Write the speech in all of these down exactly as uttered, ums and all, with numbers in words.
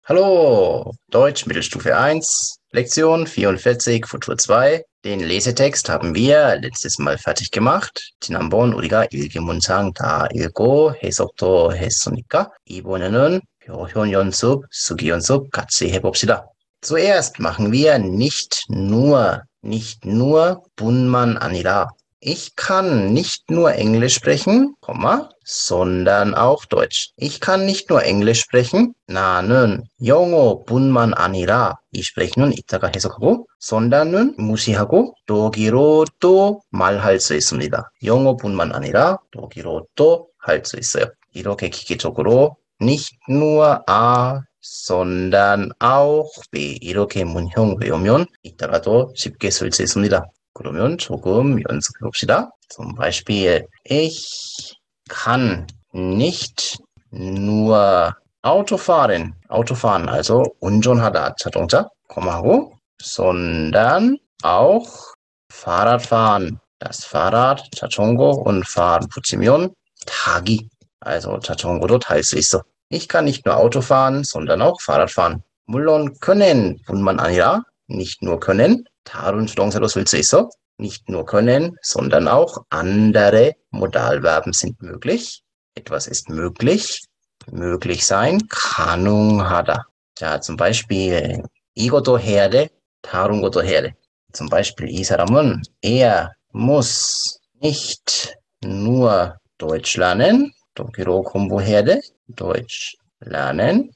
Hallo, Deutsch Mittelstufe eins, Lektion vierundvierzig, Futur zwei. Den Lesetext haben wir letztes Mal fertig gemacht. 지난번 우리가 일기 문장 다 읽고 해석도 했으니까 이번에는 표현 연습, 수기 연습 같이 해봅시다. Zuerst machen wir nicht nur, nicht nur 뿐만 아니라. Ich kann nicht nur Englisch sprechen, Komma, sondern auch Deutsch. Ich kann nicht nur Englisch sprechen. 나는 영어뿐만 아니라 이 sprechen 이따가 해석하고 sondern은 무시하고 독일어도 말할 수 있습니다. 영어뿐만 아니라 독일어도 할 수 있어요. 이렇게 기계적으로 nicht nur A, sondern auch B 이렇게 문형 외우면 이따가도 쉽게 쓸 수 있습니다. 그러면 조금 연습해 봅시다. Zum Beispiel, ich kann nicht nur Auto fahren. Autofahren, also 운전하다, 자동차, komma하고, sondern auch Fahrrad fahren. Das Fahrrad, 자전거 und fahren 붙이면 타기. Also 자전거도 탈 수 있어. Ich kann nicht nur Auto fahren, sondern auch Fahrrad fahren. 물론 können 뿐만 아니라 nicht nur können, 다른 주동사로 쓸 수 있어. Nicht nur können, sondern auch andere Modalverben sind möglich. Etwas ist möglich, möglich sein, 가능하다. 자, zum Beispiel 이것도 해야 돼, 다른 것도 해야 돼. Zum Beispiel 이 사람은 er muss nicht nur Deutsch lernen, 독일어 공부해야 돼, Deutsch lernen,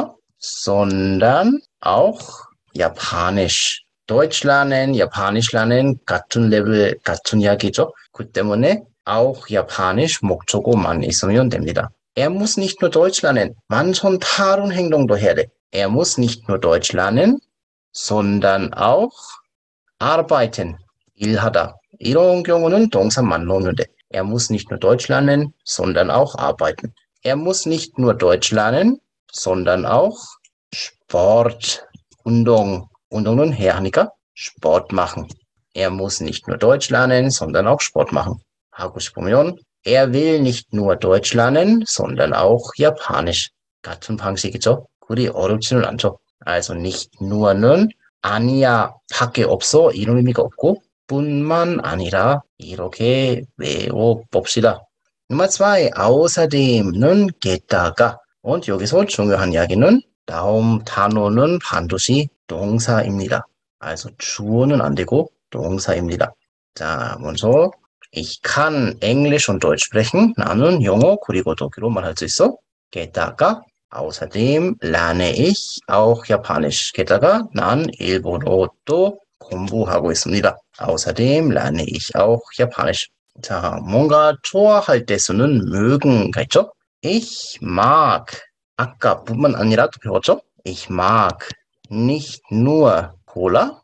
sondern auch Japanisch. Deutsch lernen, Japanisch lernen 같은 레벨, 같은 이야기죠. 그 때문에 auch Japanisch 목적어만 있으면 됩니다. Er muss nicht nur Deutsch lernen, 만천 다른 행동도 해야 돼. Er muss nicht nur Deutsch lernen, sondern auch arbeiten, 일하다. 이런 경우는 동사만 넣으면 돼. Er muss nicht nur Deutsch lernen, sondern auch arbeiten. Er muss nicht nur Deutsch lernen, sondern auch Sport, 운동, 운동은 해야 하니까 Sport machen. Er muss nicht nur Deutsch lernen, sondern auch Sport machen. 하고 싶으면 er will nicht nur Deutsch lernen, sondern auch Japanisch. 같은 방식이죠. 그리 어렵지는 않죠. Also nicht nur는 아니야 밖에 없어 이런 의미가 없고 뿐만 아니라 이렇게 외워봅시다. Nummer zwei, außerdem는 게다가 und 여기서 중요한 이야기는 다음 단어는 반드시 동사입니다. Also 주어는 안 되고 동사입니다. 자, 먼저 ich kann Englisch und Deutsch sprechen. 나는 영어 그리고 독일어만 할 수 있어. 게다가 außerdem lerne ich auch Japanisch. 게다가 난 일본어도 공부하고 있습니다. außerdem lerne ich auch Japanisch. 자, 뭔가 좋아할 때 쓰는 mögen가 있죠? Ich mag 아까 뿐만 아니라 또 배웠죠? Ich mag nicht nur Cola,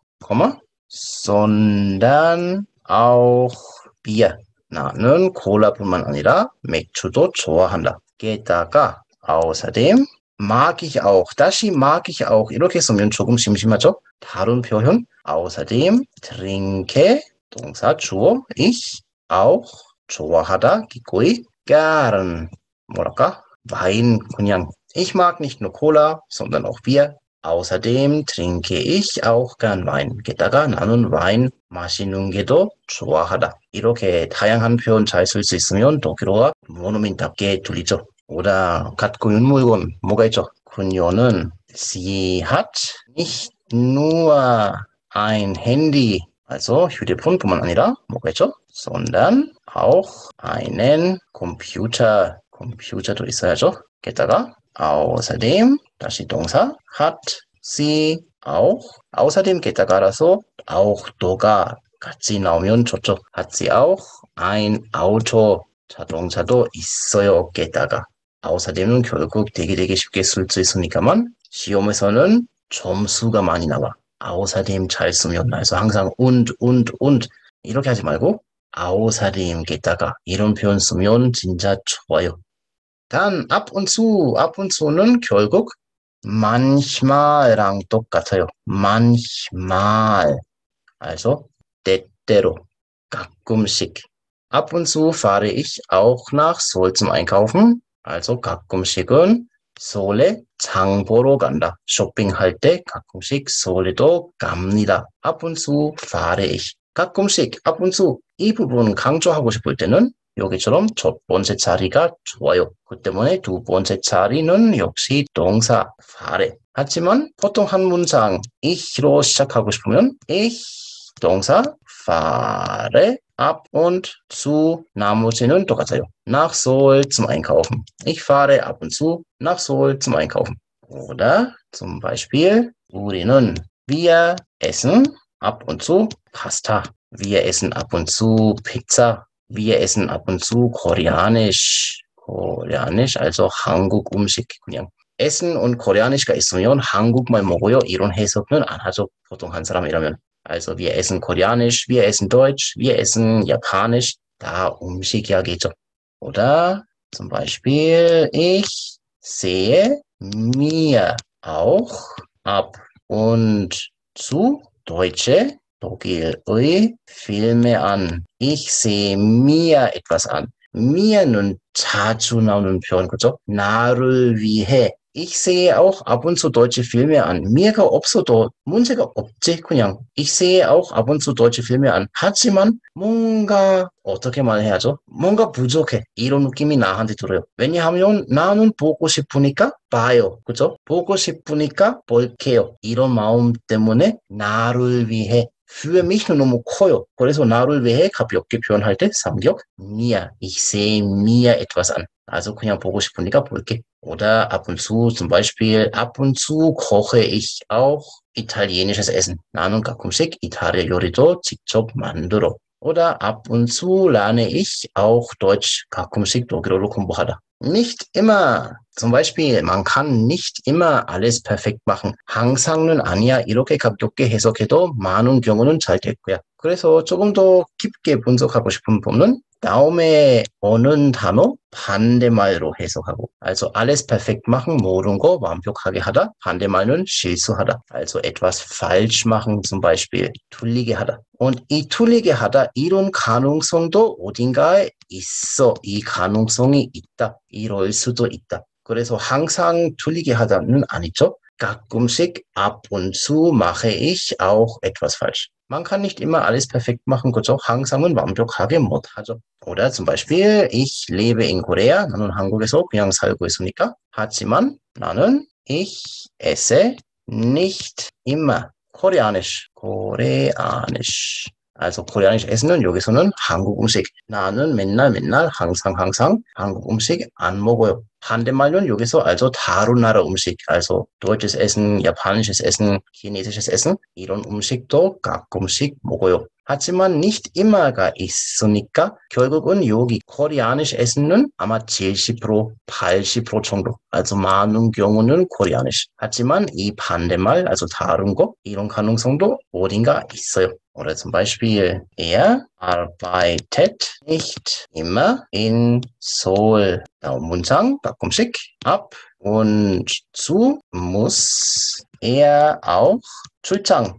sondern auch Bier. 나는 콜라뿐만 아니라 맥주도 좋아한다. 게다가 außerdem mag ich auch, 다시 mag ich auch 이렇게 쓰면 조금 심심하죠? 다른 표현 außerdem trinke 동사 주어 ich auch 좋아하다 기꺼이 gern 뭐랄까 Wein 그냥 ich mag nicht nur Cola, sondern auch Bier. Außerdem trinke ich auch gern Wein. 게다가 나는 와인 마시는 게도 좋아하다. 이렇게 다양한 표현 잘 쓸 수 있으면 독일어가 원어민답게 들리죠. oder 갖고 있는 물건 뭐가 있죠? 그녀는 sie hat nicht nur ein Handy, also 휴대폰뿐만 아니라 뭐가 있죠? sondern auch einen Computer. 컴퓨터도 있어야죠. 게다가 außerdem 다시 동사 hat sie auch außerdem 게다가라서 auch 도가 같이 나오면 좋죠. hat sie auch ein Auto 자동차도 있어요. 게다가 außerdem은 결국 되게 되게 쉽게 쓸 수 있으니까만 시험에서는 점수가 많이 나와. außerdem 잘 쓰면 그래서 항상 und und und 이렇게 하지 말고 außerdem 게다가 이런 표현 쓰면 진짜 좋아요. Dann ab und zu, ab und zu는 결국 manchmal랑 똑같아요. manchmal. Also 때때로, 가끔씩. Ab und zu fahre ich auch nach Seoul zum Einkaufen. Also 가끔씩은 서울에 장 보러 간다. 쇼핑할 때 가끔씩 서울에도 갑니다. ab und zu fahre ich. 가끔씩 ab und zu 이 부분 강조하고 싶을 때는 여기처럼 첫 번째 자리가 좋아요. 그 때문에 두 번째 자리는 역시 동사 fahre. 하지만 보통 한 문장 ich로 시작하고 싶으면 ich 동사 fahre ab und zu 나머지는 똑같아요. Nach Seoul zum Einkaufen. Ich fahre ab und zu nach Seoul zum Einkaufen. Oder zum Beispiel 우리는 wir essen ab und zu Pasta. Wir essen ab und zu Pizza. Wir essen ab und zu Koreanisch. Koreanisch, also 한국 음식 그냥. Essen und Koreanisch가 있으면 한국말 먹어요. 이런 해석은 안 하죠. 보통 한 사람이라면. Also wir essen Koreanisch, wir essen Deutsch, wir essen Japanisch. 다 음식 이야기죠. Oder zum Beispiel ich sehe mir auch ab und zu deutsche 독일의 Filme an. Ich sehe mir etwas an. mir는 자주 나오는 표현, 그죠? 나를 위해. Ich sehe auch ab und zu deutsche Filme an. mir가 없어도 문제가 없지, 그냥. Ich sehe auch ab und zu deutsche Filme an. 하지만 뭔가 어떻게 말해야죠? 뭔가 부족해. 이런 느낌이 나한테 들어요. 왜냐하면 나는 보고 싶으니까 봐요. 그죠? 보고 싶으니까 볼게요. 이런 마음 때문에 나를 위해 für mich는 너무 커요. 그래서 나를 위해 가볍게 표현할 때 삼격 mir. Ich sehe mir etwas an. Also 그냥 보고 싶으니까 볼게. Oder ab und zu, zum Beispiel ab und zu koche ich auch italienisches Essen. 나는 가끔씩 이탈리아 요리도 직접 만들어. Oder ab und zu lerne ich auch Deutsch. 가끔씩 독일어로 공부하다. Nicht immer. Zum Beispiel, man kann nicht immer alles perfekt machen. 항상은 아니야. 이렇게 가볍게 해석해도 많은 경우는 잘 될 거야. 그래서 조금 더 깊게 분석하고 싶은 부분은 다음에 오는 단어 반대말로 해석하고. Also alles perfekt machen, 모든 거 완벽하게 하다. 반대말은 실수하다. Also etwas falsch machen, zum Beispiel 틀리게 하다. Und 이 틀리게 하다 이런 가능성도 어딘가에 있어. 이 가능성이 있다. 이럴 수도 있다. 그래서 항상 틀리게 하다는 아니죠. 가끔씩 ab und zu mache ich auch etwas falsch. Man kann nicht immer alles perfekt machen, 그죠? 항상은 완벽하게 못하죠. Oder zum Beispiel, ich lebe in Korea. 나는 한국에서 그냥 살고 있으니까. 하지만 나는 ich esse nicht immer Koreanisch. Koreanisch. Also koreanisch essen은 여기서는 한국 음식. 나는 맨날 맨날 항상 항상 한국 음식 안 먹어요. 반대말은 여기서 also 다른 나라 음식, also deutsches Essen, japanisches Essen, chinesisches Essen 이런 음식도 가끔씩 먹어요. 하지만 nicht immer가 있으니까 결국은 여기 koreanisch essen은 아마 칠십 퍼센트, 팔십 퍼센트 정도. also 많은 경우는 koreanisch. 하지만 이 반대말, also 다른 거 이런 가능성도 어딘가 있어요. Oder zum Beispiel, er arbeitet nicht immer in Seoul. 다음 문장 가끔씩 ab und zu muss er auch 출장,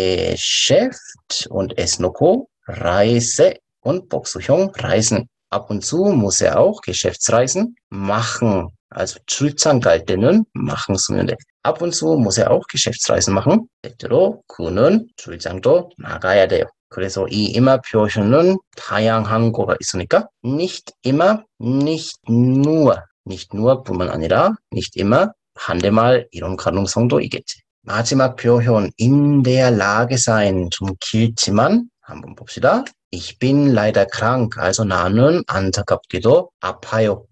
Geschäft und es 놓고 Reise und 복수형 reisen. Ab und zu muss er auch Geschäftsreisen machen. Also 출장 갈 때는 machen 쓰면 돼. Ab und zu muss er auch Geschäftsreisen machen. 때때로 그는 출장도 나가야 돼요. 그래서 이 immer 표현은 다양한 거가 있으니까 nicht immer, nicht nur, nicht nur 뿐만 아니라 nicht immer, 반대말 이런 가능성도 있겠지. 마지막 표현 in der Lage sein 좀 길지만 한번 봅시다. Ich bin leider krank. also 나는 안타깝게도 아파요.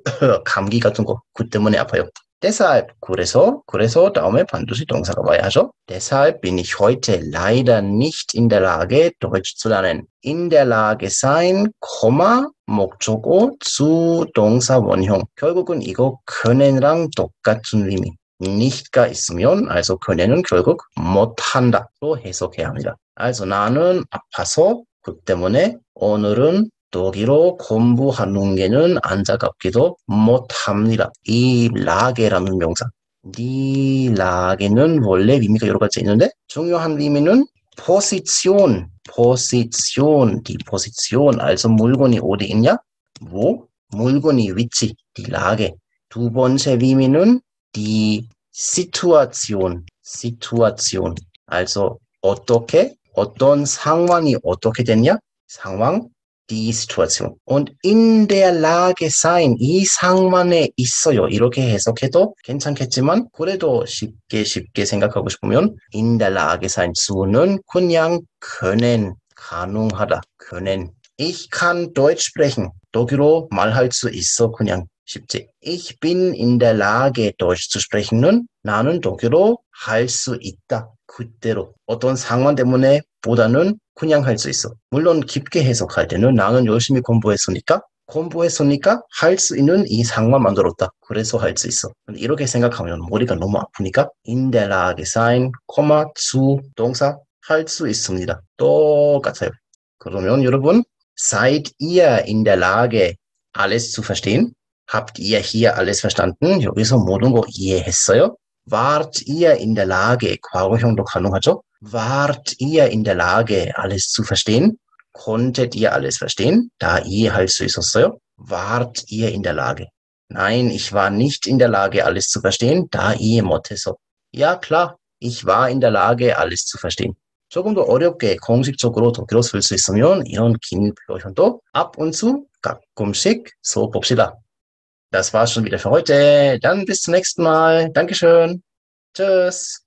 감기 같은 거, 그 때문에 아파요. Deshalb, 그래서, 그래서 다음에 반드시 동사가 와야 하죠. Deshalb bin ich heute leider nicht in der Lage, Deutsch zu lernen. In der Lage sein, Komma, 목적어, 주, 동사, 원형. 결국은 이거 können랑 똑같은 의미. nicht가 있으면, also können은 결국 못한다로 해석해야 합니다. also 나는 아파서, 그 때문에 오늘은 독일어 공부하는 게는 안타깝게도 못합니다. 이 라게라는 명사. 이 라게는 원래 의미가 여러 가지 있는데 중요한 의미는 포지션, 포지션, die Position. also 물건이 어디 있냐? 뭐? 물건이 위치, die Lage. 두 번째 의미는 die Situation, Situation. Also 어떻게, 어떤 상황이 어떻게 됐냐? 상황, die Situation. Und in der Lage sein, 이 상황에 있어요. 이렇게 해석해도 괜찮겠지만 그래도 쉽게 쉽게 생각하고 싶으면 in der Lage sein zu는 그냥 können, 가능하다, können. Ich kann Deutsch sprechen. 독일어 말할 수 있어. 그냥 쉽지. Ich bin in der Lage, Deutsch zu sprechen.는 나는 독일어 할 수 있다. 그대로. 어떤 상황 때문에 보다는 그냥 할 수 있어. 물론 깊게 해석할 때는 나는 열심히 공부했으니까 공부했으니까 할 수 있는 이 상황 만들었다. 그래서 할 수 있어. 이렇게 생각하면 머리가 너무 아프니까 in der Lage sein, zu 동사 할 수 있습니다. 똑같아요. 그러면 여러분 seid ihr in der Lage, alles zu verstehen? Habt ihr hier alles verstanden? 여기서 모든 거 이해했어요? Wart ihr in der Lage, 과거형도 가능하죠? Wart ihr in der Lage, alles zu verstehen? Konntet ihr alles verstehen? 다 이해할 수 있었어요? Wart ihr in der Lage? Nein, ich war nicht in der Lage, alles zu verstehen. 다 이해 못해서. Ja, klar, ich war in der Lage, alles zu verstehen. 조금 더 어렵게 공식적으로 독일어 쓸 수 있으면 이런 긴 표현도 ab und zu 가끔씩 써봅시다. Das war's schon wieder für heute. Dann bis zum nächsten Mal. Dankeschön. Tschüss.